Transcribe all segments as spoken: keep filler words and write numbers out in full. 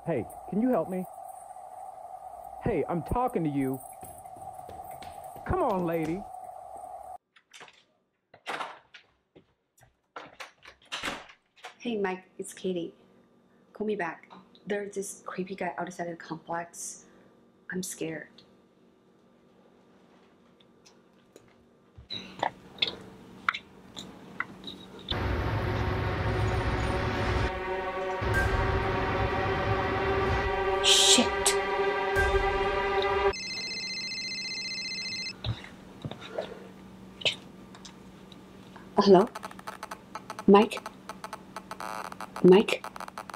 Hey, can you help me? Hey, I'm talking to you. Come on, lady. Hey, Mike, it's Katie. Call me back. There's this creepy guy outside the complex. I'm scared. Shit. Hello? Mike? Mike?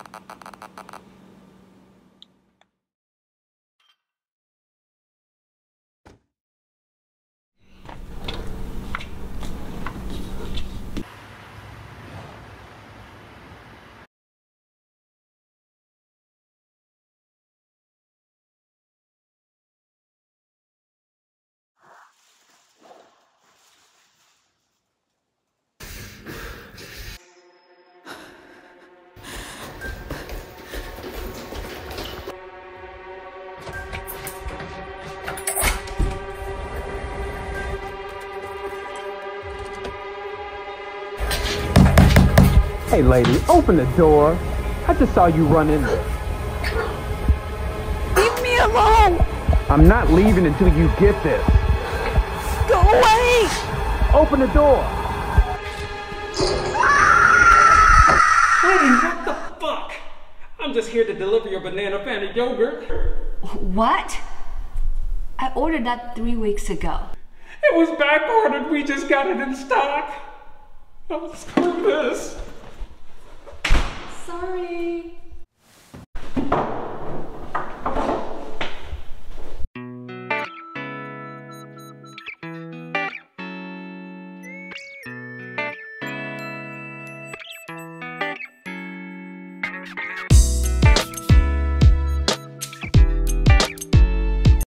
Hey, lady, open the door. I just saw you run in there. Leave me alone! I'm not leaving until you get this. Go away! Open the door. Hey, what the fuck? I'm just here to deliver your banana fanta yogurt. What? I ordered that three weeks ago. It was back ordered. We just got it in stock. Oh, screw this. Sorry.